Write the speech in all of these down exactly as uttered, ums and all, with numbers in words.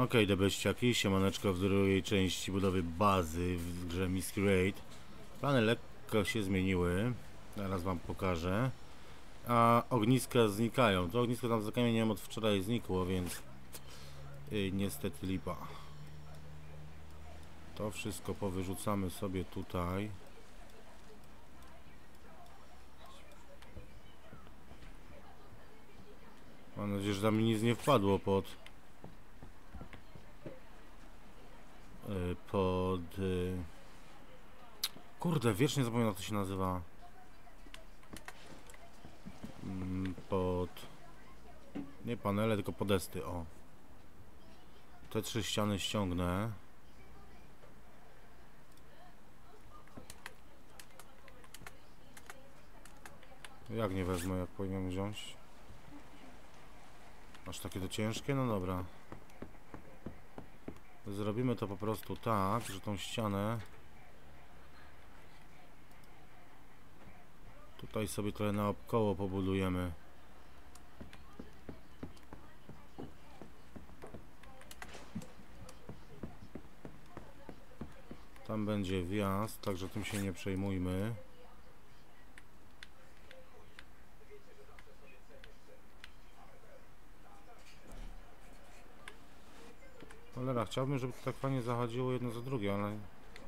Ok, debeściaki, siemaneczko w drugiej części budowy bazy w grze Masquerade. Plany lekko się zmieniły, zaraz wam pokażę. A ogniska znikają. To ognisko tam za kamieniem od wczoraj znikło, więc yy, niestety lipa. To wszystko powyrzucamy sobie tutaj. Mam nadzieję, że tam nic nie wpadło pod... Yy, pod... Yy... Kurde, wiecznie zapominam, jak to się nazywa. Yy, pod... Nie panele, tylko podesty, o. Te trzy ściany ściągnę. Jak nie wezmę, jak powinienem wziąć? Aż takie to ciężkie? No dobra. Zrobimy to po prostu tak, że tą ścianę tutaj sobie trochę naokoło pobudujemy. Tam będzie wjazd, także tym się nie przejmujmy. Cholera, chciałbym, żeby to tak fajnie zachodziło jedno za drugie, ale...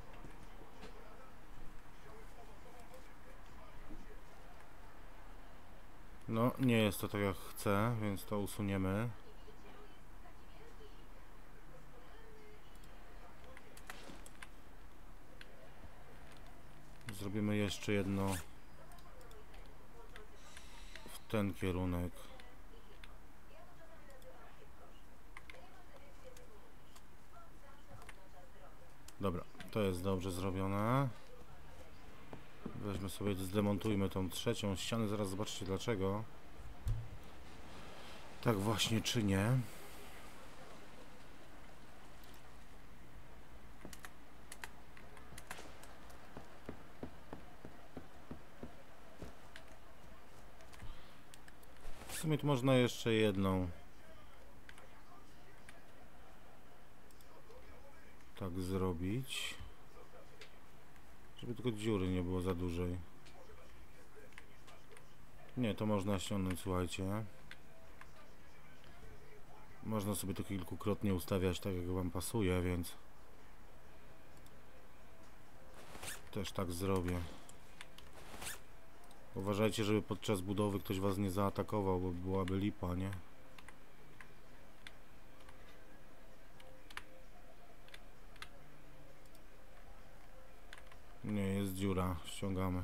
No, nie jest to tak jak chcę, więc to usuniemy. Zrobimy jeszcze jedno w ten kierunek. Dobra, to jest dobrze zrobione. Weźmy sobie, zdemontujmy tą trzecią ścianę, zaraz zobaczycie dlaczego. Tak właśnie czynię. W sumie tu można jeszcze jedną tak zrobić, żeby tylko dziury nie było za dużej. Nie, to można ściągnąć, słuchajcie. Można sobie to kilkukrotnie ustawiać tak, jak wam pasuje, więc też tak zrobię. Uważajcie, żeby podczas budowy ktoś was nie zaatakował, bo byłaby lipa, nie? Nie, jest dziura, ściągamy.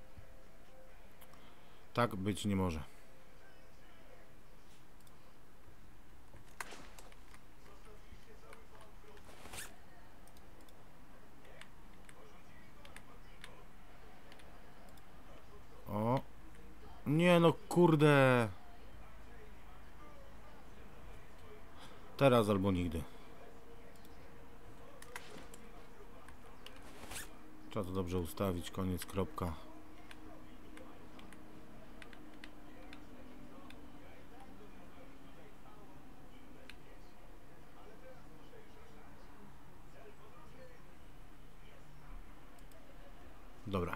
Tak być nie może. O! Nie no, kurde! Teraz albo nigdy. Trzeba to dobrze ustawić, koniec, kropka. Dobra.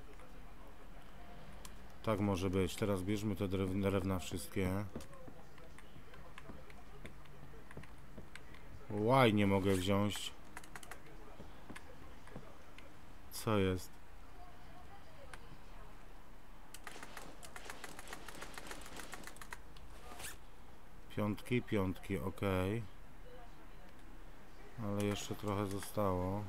Tak może być. Teraz bierzmy te drewna wszystkie. Łaj, nie mogę wziąć. Co jest? Piątki, piątki, ok. Ale jeszcze trochę zostało.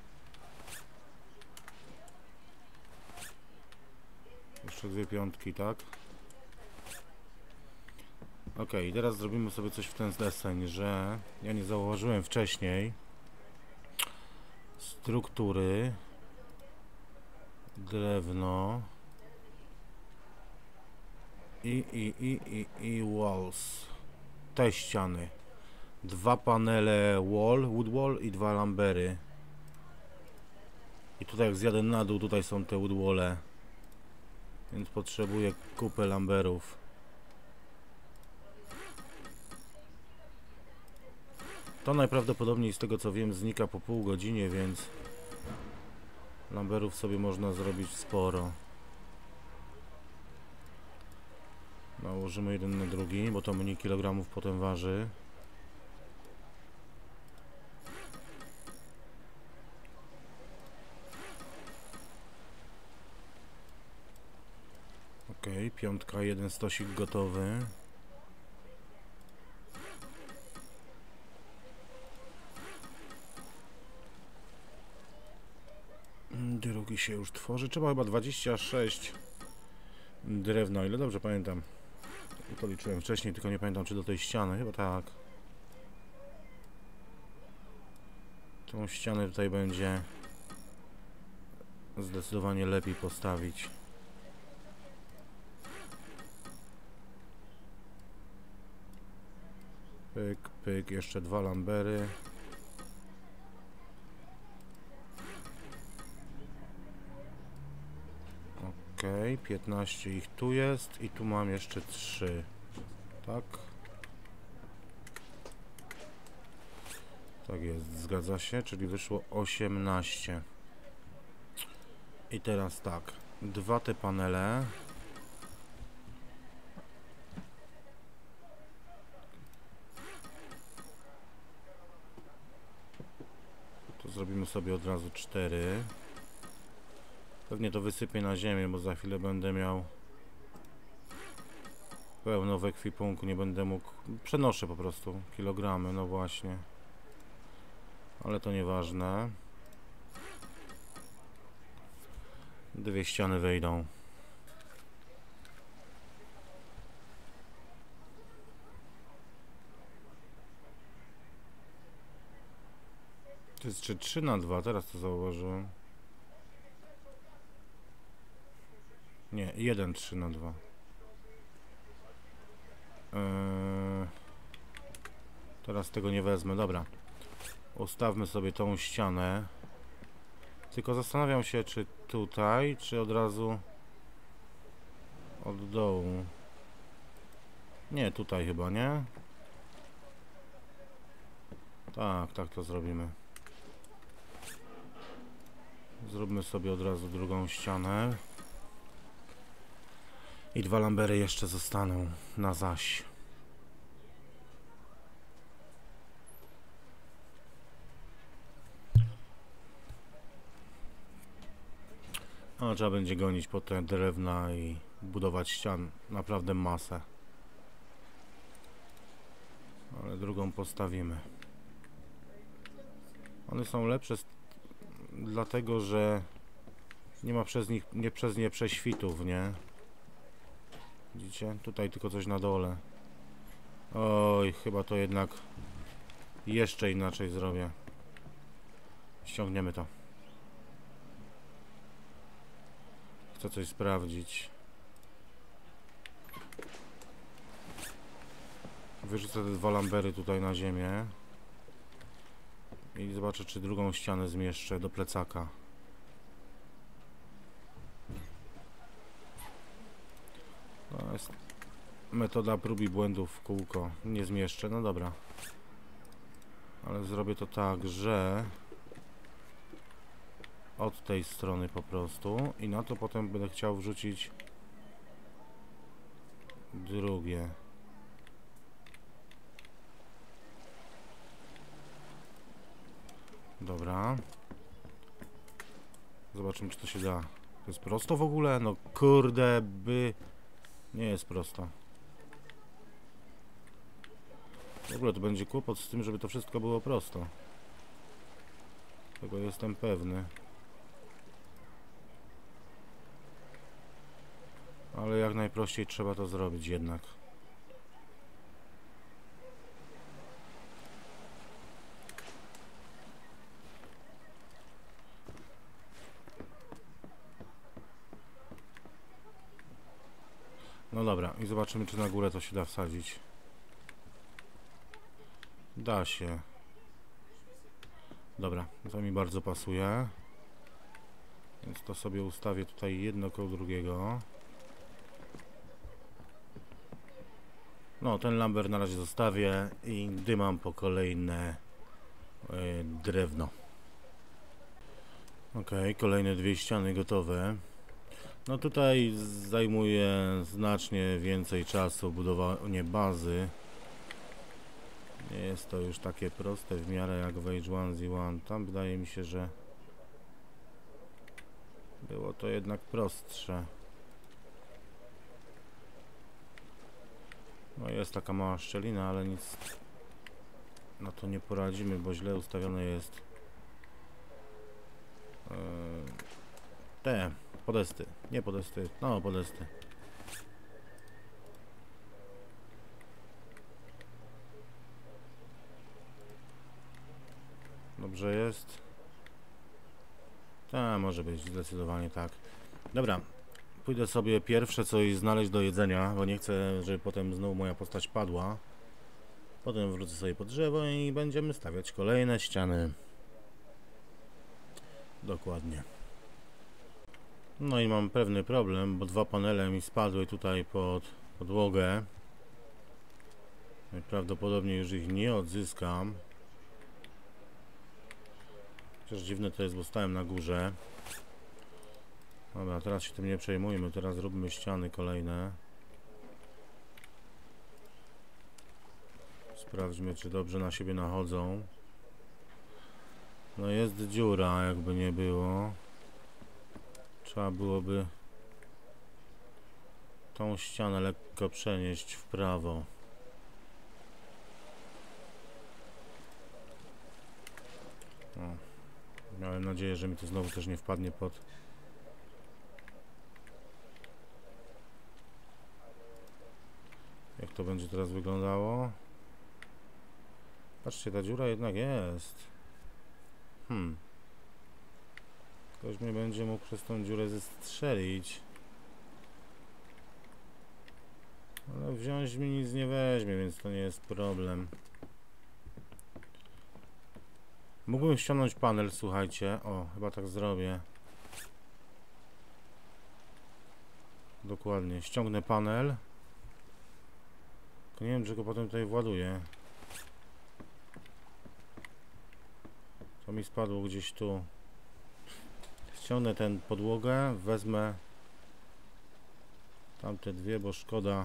Jeszcze dwie piątki, tak? Ok, teraz zrobimy sobie coś w ten deseń, że ja nie zauważyłem wcześniej struktury drewno i i i i i walls, te ściany, dwa panele wall, wood wall i dwa lambery. I tutaj jak zjadę na dół, tutaj są te wood walle, więc potrzebuję kupę lamberów. To najprawdopodobniej z tego co wiem znika po pół godzinie, więc lamberów sobie można zrobić sporo. Nałożymy jeden na drugi, bo to mniej kilogramów potem waży. Ok, piątka, jeden stosik gotowy. Drugi się już tworzy. Trzeba chyba dwadzieścia sześć drewna, ile dobrze pamiętam. To liczyłem wcześniej, tylko nie pamiętam czy do tej ściany. Chyba tak. Tą ścianę tutaj będzie zdecydowanie lepiej postawić. Pyk, pyk, jeszcze dwa lambery. Ok, piętnaście ich tu jest i tu mam jeszcze trzy. Tak? Tak jest, zgadza się, czyli wyszło osiemnaście. I teraz tak, dwa te panele. To zrobimy sobie od razu cztery. Pewnie to wysypię na ziemię, bo za chwilę będę miał pełno w ekwipunku, nie będę mógł... Przenoszę po prostu kilogramy, no właśnie. Ale to nieważne. Dwie ściany wejdą. To jest czy trzy na dwa, teraz to zauważyłem. Nie, jeden trzy na dwa. Eee, teraz tego nie wezmę, dobra. Ustawmy sobie tą ścianę. Tylko zastanawiam się, czy tutaj, czy od razu od dołu. Nie, tutaj chyba, nie? Tak, tak to zrobimy. Zróbmy sobie od razu drugą ścianę. I dwa lambery jeszcze zostaną na zaś. No, trzeba będzie gonić po te drewna i budować ścian. Naprawdę masę. Ale drugą postawimy. One są lepsze z... dlatego, że nie ma przez nich, nie przez nie prześwitów, nie? Widzicie? Tutaj tylko coś na dole. Oj, chyba to jednak jeszcze inaczej zrobię. Ściągniemy to. Chcę coś sprawdzić. Wyrzucę te dwa lambery tutaj na ziemię. I zobaczę, czy drugą ścianę zmieszczę do plecaka. To jest metoda prób i błędów w kółko. Nie zmieszczę, no dobra. Ale zrobię to tak, że od tej strony po prostu i na to potem będę chciał wrzucić drugie. Dobra. Zobaczymy, czy to się da. To jest prosto w ogóle? No kurde, by... Nie jest prosto. W ogóle to będzie kłopot z tym, żeby to wszystko było prosto. Tego jestem pewny. Ale jak najprościej trzeba to zrobić jednak. No dobra, i zobaczymy, czy na górę to się da wsadzić. Da się. Dobra, to mi bardzo pasuje. Więc to sobie ustawię tutaj jedno koło drugiego. No, ten lamber na razie zostawię i dymam po kolejne yy, drewno. Ok, kolejne dwie ściany gotowe. No tutaj zajmuje znacznie więcej czasu budowanie bazy. Nie jest to już takie proste w miarę jak w Age one Z jeden. Tam wydaje mi się, że było to jednak prostsze. No jest taka mała szczelina, ale nic na to nie poradzimy, bo źle ustawione jest yy, te podesty, nie podesty, no podesty. Dobrze jest. Tak, może być, zdecydowanie tak. Dobra, pójdę sobie pierwsze coś znaleźć do jedzenia, bo nie chcę, żeby potem znowu moja postać padła. Potem wrócę sobie po drzewo i będziemy stawiać kolejne ściany. Dokładnie. No i mam pewny problem, bo dwa panele mi spadły tutaj pod podłogę. Prawdopodobnie już ich nie odzyskam. Chociaż dziwne to jest, bo stałem na górze. Dobra, teraz się tym nie przejmujmy, teraz róbmy ściany kolejne. Sprawdźmy, czy dobrze na siebie nachodzą. No jest dziura, jakby nie było. Trzeba byłoby tą ścianę lekko przenieść w prawo. O. Miałem nadzieję, że mi to znowu też nie wpadnie pod... Jak to będzie teraz wyglądało? Patrzcie, ta dziura jednak jest. Hmm. Ktoś mnie będzie mógł przez tą dziurę zestrzelić. Ale wziąć mi nic nie weźmie, więc to nie jest problem. Mógłbym ściągnąć panel, słuchajcie. O, chyba tak zrobię. Dokładnie, ściągnę panel. Tylko nie wiem, czy go potem tutaj właduję. To mi spadło gdzieś tu. Ściągnę tę podłogę, wezmę tamte dwie, bo szkoda.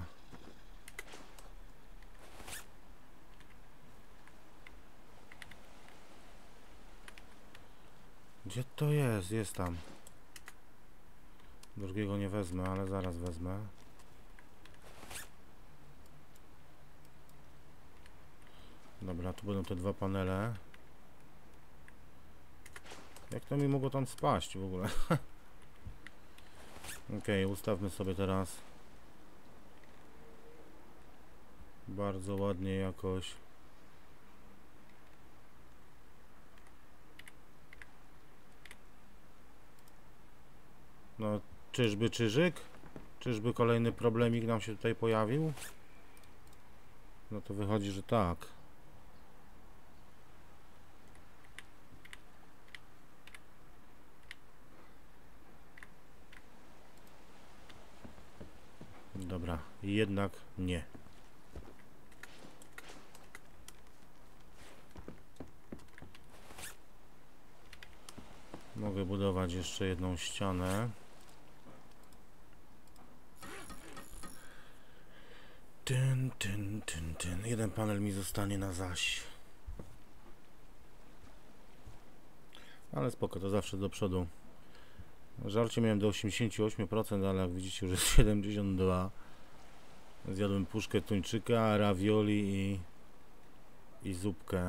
Gdzie to jest? Jest tam. Drugiego nie wezmę, ale zaraz wezmę. Dobra, tu będą te dwa panele. Jak to mi mogło tam spaść w ogóle? Ok, ustawmy sobie teraz bardzo ładnie jakoś. No, czyżby czyżyk? Czyżby kolejny problemik nam się tutaj pojawił? No to wychodzi, że tak. Dobra, jednak nie. Mogę budować jeszcze jedną ścianę. Tyn, tyn, tyn, tyn. Jeden panel mi zostanie na zaś. Ale spoko, to zawsze do przodu. Żarcie miałem do osiemdziesięciu ośmiu procent, ale jak widzicie już jest siedemdziesiąt dwa procent. Zjadłem puszkę tuńczyka, ravioli i, i zupkę.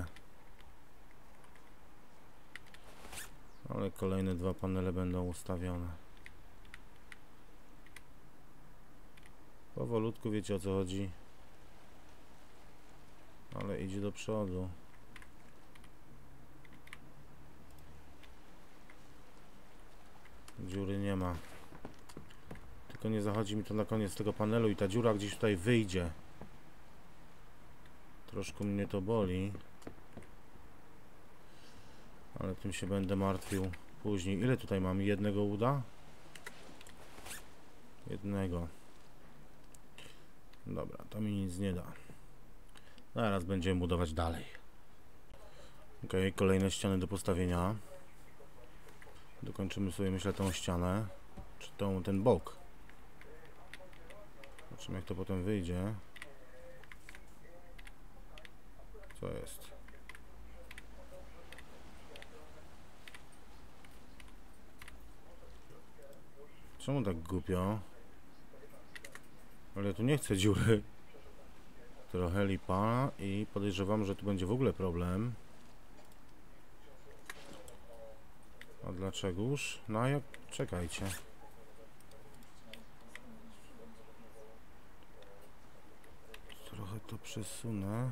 Ale kolejne dwa panele będą ustawione. Powolutku, wiecie o co chodzi. Ale idzie do przodu. Dziury nie ma. Tylko nie zachodzi mi to na koniec tego panelu i ta dziura gdzieś tutaj wyjdzie. Troszkę mnie to boli. Ale tym się będę martwił później. Ile tutaj mam? Jednego uda? Jednego. Dobra, to mi nic nie da. Zaraz będziemy budować dalej. Ok, kolejne ściany do postawienia. Dokończymy sobie, myślę, tą ścianę, czy tą, ten bok. Zobaczymy, jak to potem wyjdzie. Co jest? Czemu tak głupio? Ale ja tu nie chcę dziury. Trochę lipa i podejrzewam, że tu będzie w ogóle problem. A dlaczegoż? No a jak... czekajcie. Trochę to przesunę.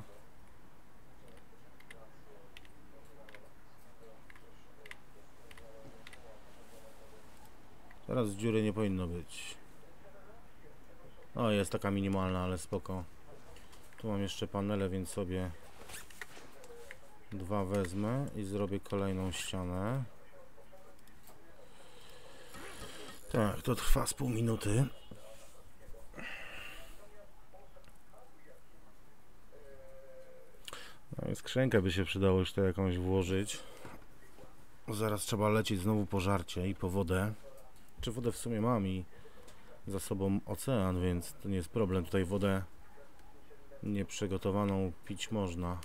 Teraz dziury nie powinno być. O, jest taka minimalna, ale spoko. Tu mam jeszcze panele, więc sobie dwa wezmę i zrobię kolejną ścianę. Tak, to trwa z pół minuty. No i skrzynkę by się przydało już to jakąś włożyć. Zaraz trzeba lecieć znowu po żarcie i po wodę. Czy wodę w sumie mam i za sobą ocean, więc to nie jest problem. Tutaj wodę nieprzygotowaną pić można.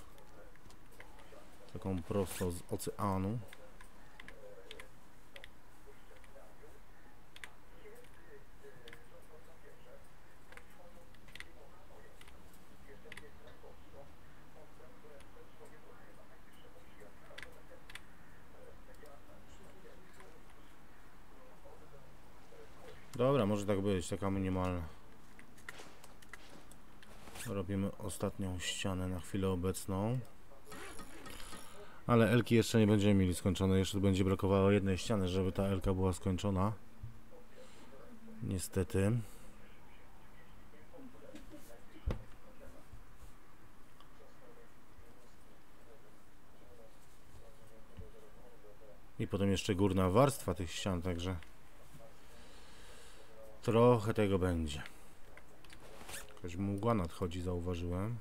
Taką prosto z oceanu. Dobra, może tak być, taka minimalna. Robimy ostatnią ścianę na chwilę obecną. Ale elki jeszcze nie będziemy mieli skończone. Jeszcze będzie brakowało jednej ściany, żeby ta elka była skończona. Niestety. I potem jeszcze górna warstwa tych ścian, także trochę tego będzie. Jakaś mgła nadchodzi, zauważyłem.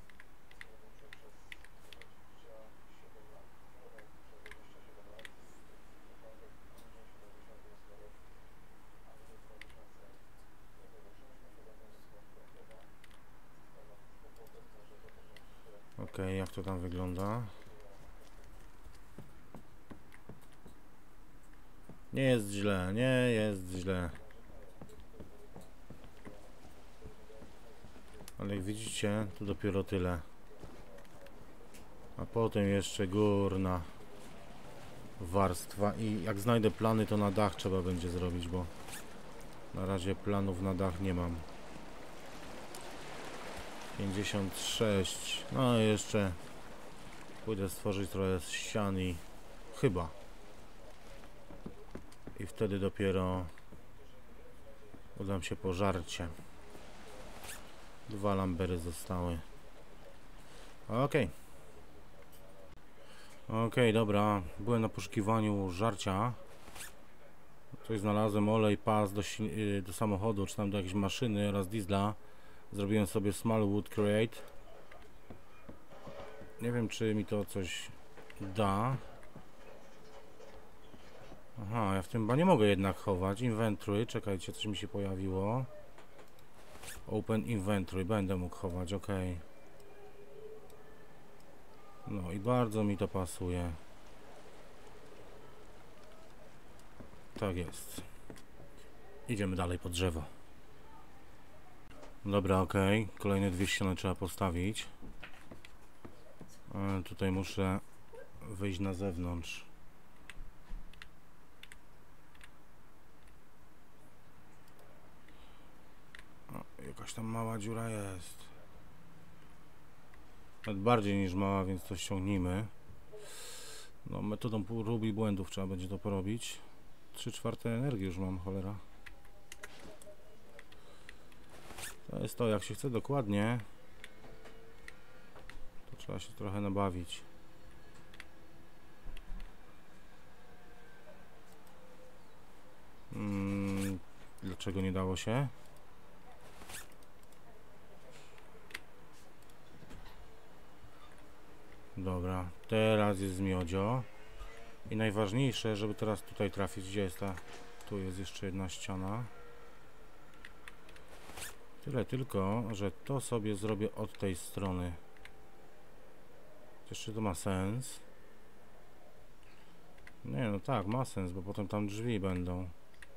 Ok, jak to tam wygląda? Nie jest źle, nie jest źle. Ale jak widzicie, tu dopiero tyle. A potem jeszcze górna warstwa. I jak znajdę plany, to na dach trzeba będzie zrobić, bo na razie planów na dach nie mam. pięćdziesiąt sześć. No jeszcze pójdę stworzyć trochę ścian i chyba. I wtedy dopiero udam się po żarcie. Dwa lambery zostały. Okej. Okej, dobra. Byłem na poszukiwaniu żarcia. Coś znalazłem, olej, pas do, do samochodu, czy tam do jakiejś maszyny oraz diesla. Zrobiłem sobie Small Wood Crate. Nie wiem, czy mi to coś da. Aha, ja w tym chyba nie mogę jednak chować. Inventory, czekajcie, coś mi się pojawiło. Open Inventory, będę mógł chować, ok. No i bardzo mi to pasuje. Tak jest. Idziemy dalej po drzewo. Dobra, ok. Kolejne dwie ściany trzeba postawić. E, tutaj muszę wyjść na zewnątrz. O, jakaś tam mała dziura jest. Nawet bardziej niż mała, więc to ściągnijmy. No, metodą prób i błędów trzeba będzie to porobić. trzy czwarte energii już mam, cholera. To jest to, jak się chce dokładnie, to trzeba się trochę nabawić. Hmm, dlaczego nie dało się? dobra. Teraz jest miodzio. I najważniejsze, żeby teraz tutaj trafić. Gdzie jest ta? Tu jest jeszcze jedna ściana. Tyle tylko, że to sobie zrobię od tej strony. Jeszcze to ma sens. Nie, no tak, ma sens, bo potem tam drzwi będą.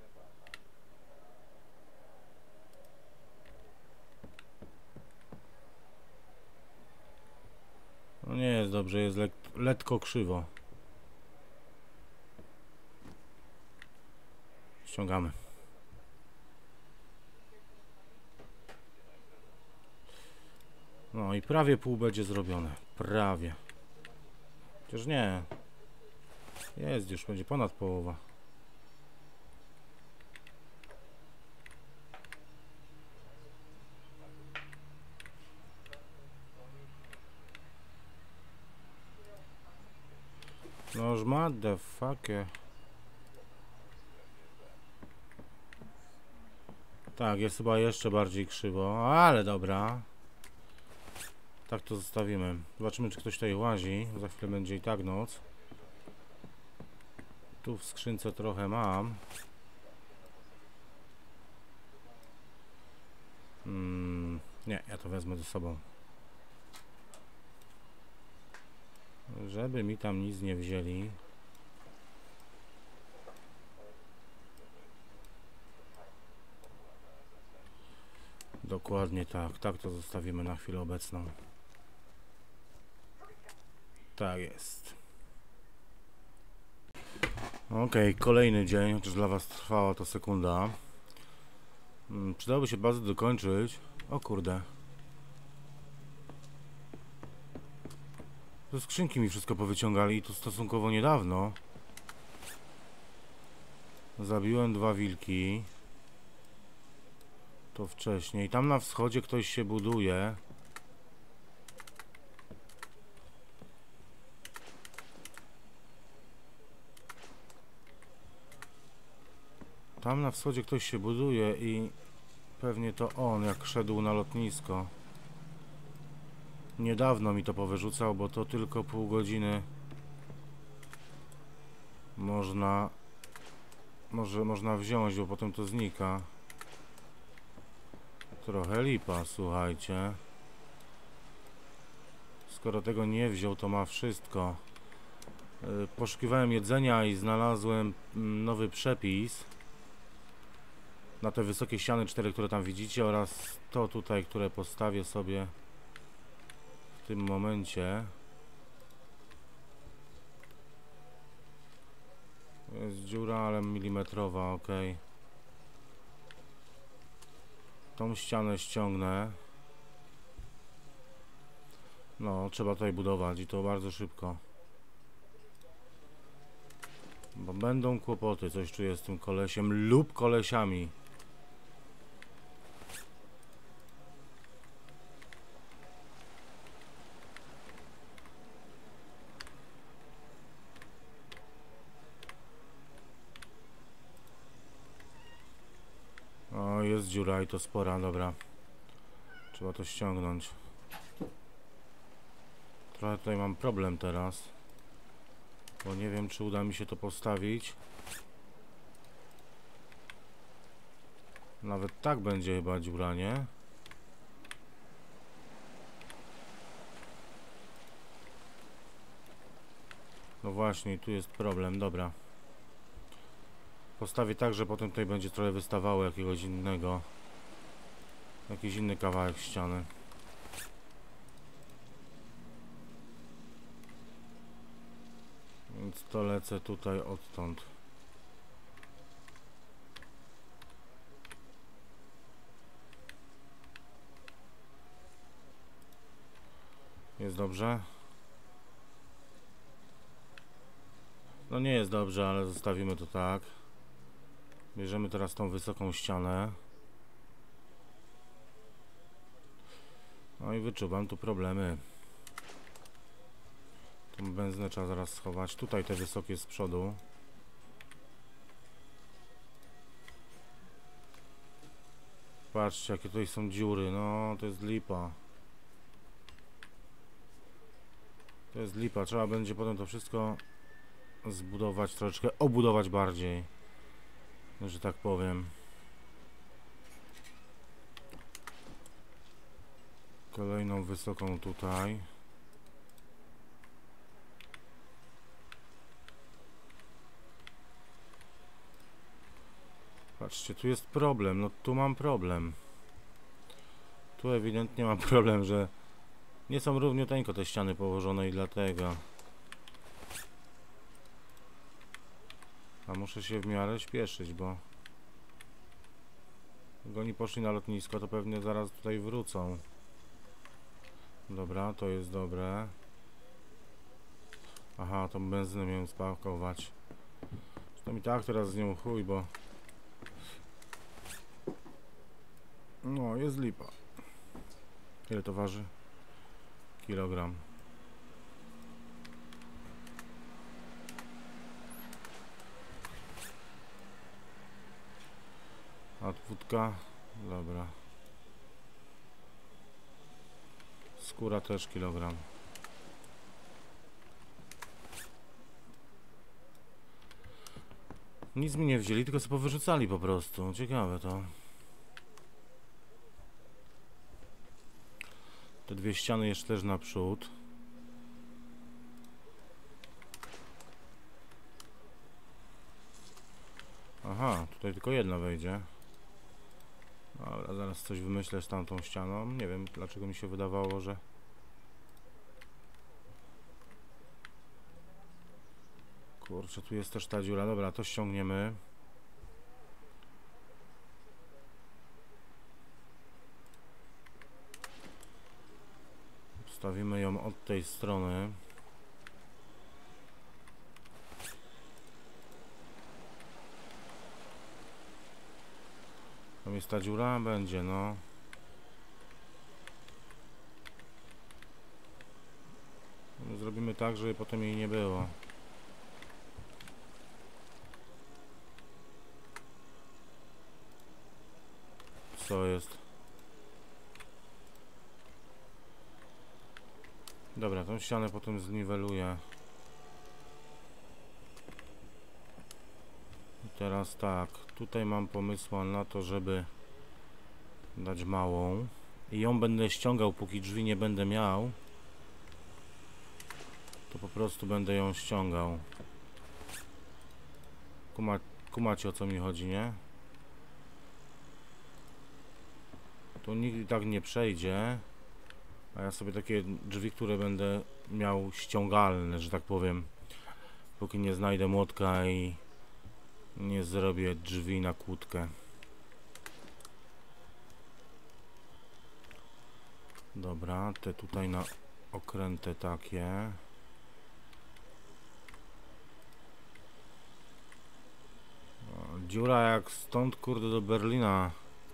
No nie jest dobrze, jest lek lekko krzywo. Ściągamy. No i prawie pół będzie zrobione. Prawie. Chociaż nie. Jest, już będzie ponad połowa. Noż motherfucker. Tak, jest chyba jeszcze bardziej krzywo, ale dobra. Tak to zostawimy. Zobaczymy, czy ktoś tutaj łazi. Za chwilę będzie i tak noc. Tu w skrzynce trochę mam. Hmm, nie, ja to wezmę ze sobą. Żeby mi tam nic nie wzięli. Dokładnie tak. Tak to zostawimy na chwilę obecną. Tak jest. Ok, kolejny dzień, chociaż dla was trwała to sekunda. Hmm, przydałoby się bazę dokończyć. O kurde. Ze skrzynki mi wszystko powyciągali i to stosunkowo niedawno. Zabiłem dwa wilki. To wcześniej. Tam na wschodzie ktoś się buduje. Tam na wschodzie ktoś się buduje i pewnie to on, jak szedł na lotnisko. Niedawno mi to powyrzucał, bo to tylko pół godziny można może można wziąć, bo potem to znika. Trochę lipa, słuchajcie. Skoro tego nie wziął, to ma wszystko. Yy, poszukiwałem jedzenia i znalazłem nowy przepis na te wysokie ściany cztery, które tam widzicie, oraz to tutaj, które postawię sobie w tym momencie. Jest dziura, ale milimetrowa, ok. Tą ścianę ściągnę. No, trzeba tutaj budować i to bardzo szybko. Bo będą kłopoty, coś czuję z tym kolesiem lub kolesiami. O, jest dziura i to spora, dobra. Trzeba to ściągnąć. Trochę tutaj mam problem teraz, bo nie wiem, czy uda mi się to postawić. Nawet tak będzie chyba dziura, nie? No właśnie, tu jest problem, dobra. Postawię tak, że potem tutaj będzie trochę wystawało jakiegoś innego. Jakiś inny kawałek ściany. Więc to lecę tutaj odtąd. Jest dobrze? No nie jest dobrze, ale zostawimy to tak. Bierzemy teraz tą wysoką ścianę. No i wyczuwam tu problemy. Tą benzynę trzeba zaraz schować. Tutaj te wysokie z przodu. Patrzcie, jakie tutaj są dziury. No, to jest lipa. To jest lipa, trzeba będzie potem to wszystko zbudować, troszeczkę obudować bardziej, że tak powiem. Kolejną wysoką tutaj. Patrzcie, tu jest problem, no tu mam problem. Tu ewidentnie mam problem, że nie są równiuteńko te ściany położone i dlatego. A muszę się w miarę śpieszyć, bo jak oni poszli na lotnisko, to pewnie zaraz tutaj wrócą. Dobra, to jest dobre. Aha, tą benzynę miałem spakować. To mi tak teraz z nią chuj, bo no, jest lipa. Ile to waży? Kilogram. A wódka? Dobra. Skóra też kilogram. Nic mi nie wzięli, tylko sobie powyrzucali po prostu. Ciekawe to. Te dwie ściany jeszcze też naprzód. Aha, tutaj tylko jedna wejdzie. Dobra, zaraz coś wymyślę z tamtą ścianą. Nie wiem, dlaczego mi się wydawało, że... Kurczę, tu jest też ta dziura. Dobra, to ściągniemy. Wstawimy ją od tej strony. Tam jest ta dziura? Będzie, no. Zrobimy tak, żeby potem jej nie było. Co jest? Dobra, tą ścianę potem zniweluję. I teraz tak, tutaj mam pomysł na to, żeby dać małą. I ją będę ściągał, póki drzwi nie będę miał. To po prostu będę ją ściągał. Kuma, kumacie, o co mi chodzi, nie? Tu nikt tak nie przejdzie. A ja sobie takie drzwi, które będę miał ściągalne, że tak powiem, póki nie znajdę młotka i nie zrobię drzwi na kłódkę. Dobra, te tutaj na okręty takie. O, dziura jak stąd, kurde, do Berlina.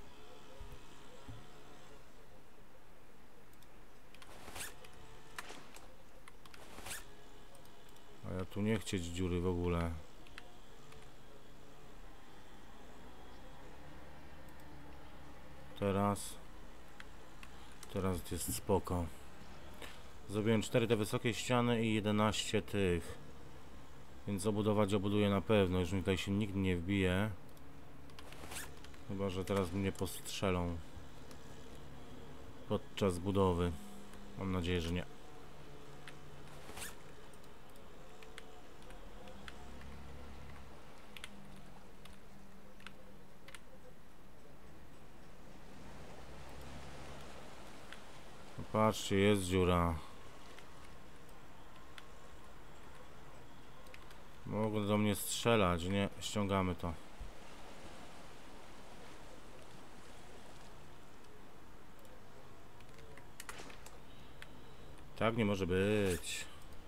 A ja tu nie chcieć dziury w ogóle. Teraz Teraz jest spoko. Zrobiłem cztery te wysokie ściany i jedenaście tych. Więc obudować obuduję na pewno. Już mi tutaj się nikt nie wbije. Chyba że teraz mnie postrzelą podczas budowy. Mam nadzieję, że nie. Patrzcie, jest dziura. Mogą do mnie strzelać, nie? Ściągamy to. Tak nie może być.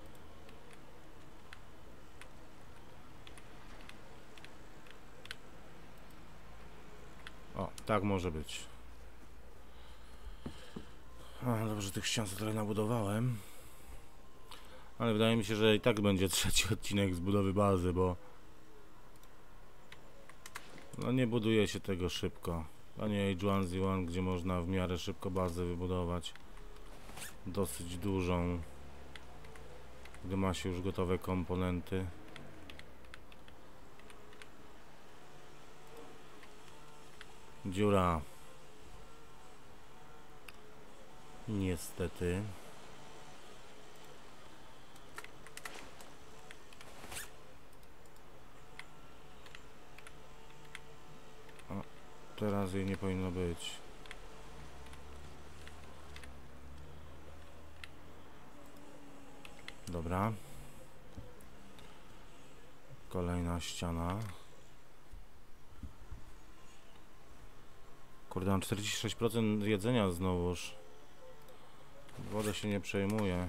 O, tak może być. A, dobrze, tych ścian trochę nabudowałem. Ale wydaje mi się, że i tak będzie trzeci odcinek z budowy bazy, bo no nie buduje się tego szybko. A nie Age one Z one, gdzie można w miarę szybko bazę wybudować. Dosyć dużą. gdy ma się już gotowe komponenty. Dziura. Niestety. O, teraz jej nie powinno być. Dobra. Kolejna ściana. Kurde, mam czterdzieści sześć procent jedzenia znowuż. Wodę się nie przejmuje.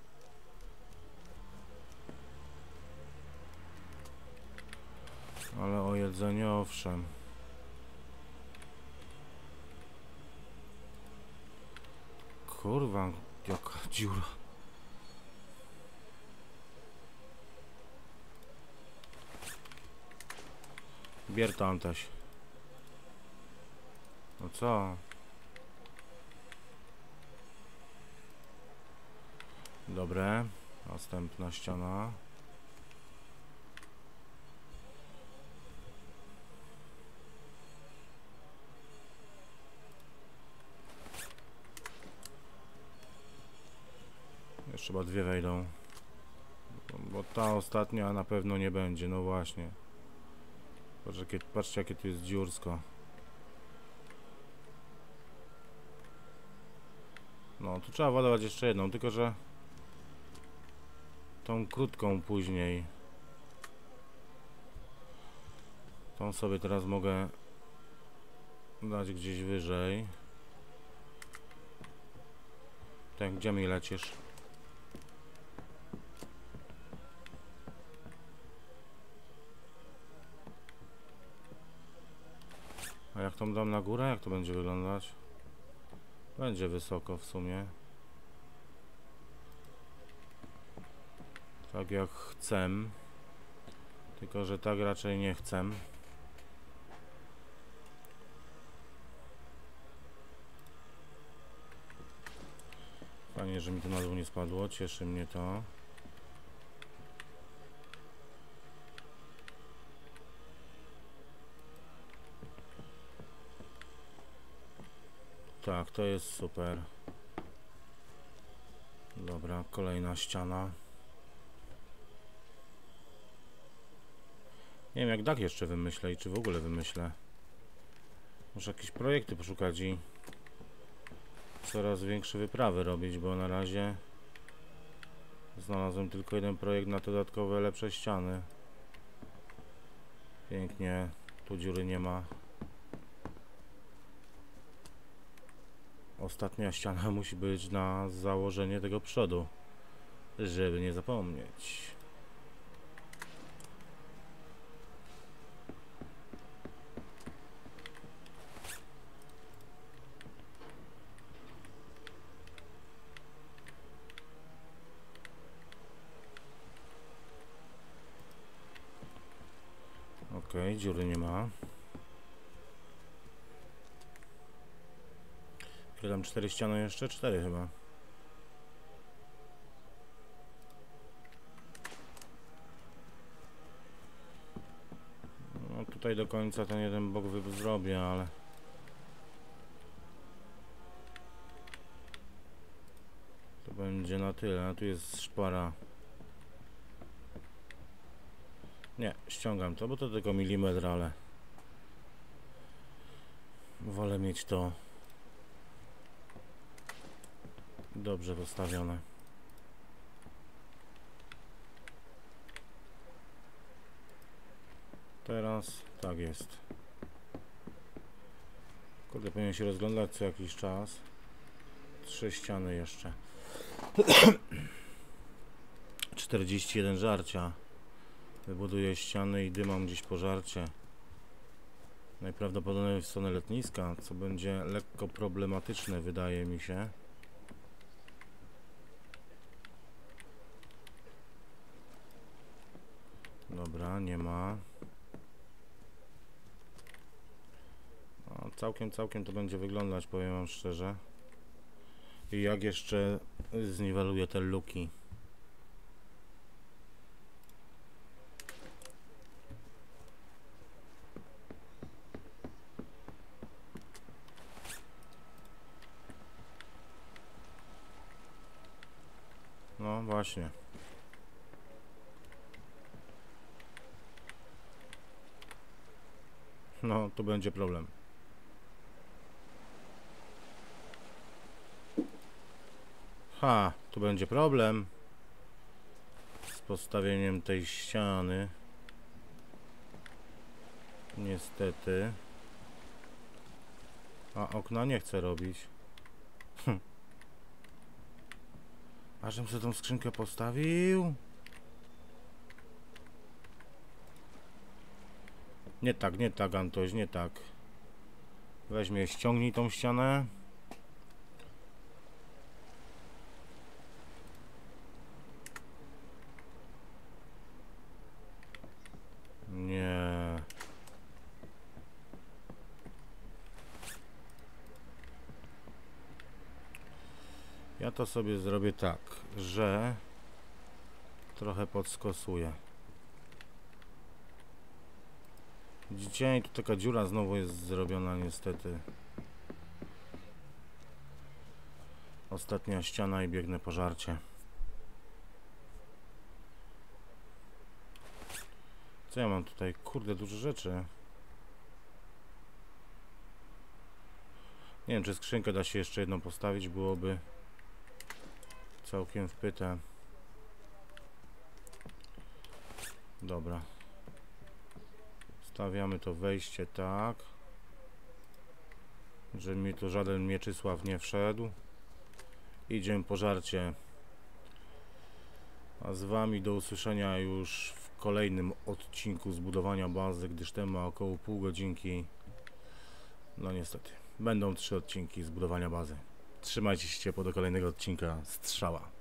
Ale o jedzenie owszem. Kurwa, jaka dziura. Bier to, Antaś. No co? Dobre. Następna ściana. Jeszcze chyba dwie wejdą. Bo ta ostatnia na pewno nie będzie, no właśnie. Patrz, jakie, patrzcie, jakie tu jest dziursko. No, tu trzeba ładować jeszcze jedną, tylko że tą krótką później. Tą sobie teraz mogę dać gdzieś wyżej. Tak, gdzie mi lecisz? A jak tą dam na górę? Jak to będzie wyglądać? Będzie wysoko w sumie. Tak jak chcę. Tylko że tak raczej nie chcę. Fajnie, że mi to na dół nie spadło. Cieszy mnie to. Tak, to jest super. Dobra, kolejna ściana. Nie wiem, jak dach jeszcze wymyślę i czy w ogóle wymyślę. Muszę jakieś projekty poszukać i coraz większe wyprawy robić, bo na razie znalazłem tylko jeden projekt na dodatkowe, lepsze ściany. Pięknie, tu dziury nie ma. Ostatnia ściana musi być na założenie tego przodu, żeby nie zapomnieć. Okej, okay, dziury nie ma. Ile tam cztery ściany jeszcze? Cztery chyba. No tutaj do końca ten jeden bok zrobię, ale to będzie na tyle. A tu jest szpara. Nie, ściągam to, bo to tylko milimetr, ale wolę mieć to dobrze postawione. Teraz tak jest. Kurde, powinien się rozglądać co jakiś czas. Trzy ściany jeszcze. czterdzieści jeden żarcia. Wybuduję ściany i dymam gdzieś pożarcie. Najprawdopodobniej w stronę lotniska, co będzie lekko problematyczne, wydaje mi się. Dobra, nie ma. A całkiem, całkiem to będzie wyglądać, powiem wam szczerze. I jak jeszcze zniweluję te luki. właśnie. No, to będzie problem. Ha, tu będzie problem z postawieniem tej ściany. Niestety. A okna nie chcę robić. Hm. A żebym sobie tą skrzynkę postawił? Nie tak, nie tak, Antoś, nie tak. Weźmie, ściągnij tą ścianę. Nie. Ja to sobie zrobię tak, że trochę podskosuję. Widzicie, tu taka dziura znowu jest zrobiona niestety. Ostatnia ściana i biegnę po żarcie. Co ja mam tutaj? Kurde, dużo rzeczy. Nie wiem, czy skrzynkę da się jeszcze jedną postawić, byłoby całkiem wpyte. Dobra. Stawiamy to wejście tak, żeby mi tu żaden Mieczysław nie wszedł. Idziemy po żarcie. A z wami do usłyszenia już w kolejnym odcinku zbudowania bazy, gdyż ten ma około pół godzinki. No niestety. Będą trzy odcinki zbudowania bazy. Trzymajcie się ciepło do kolejnego odcinka. Strzała.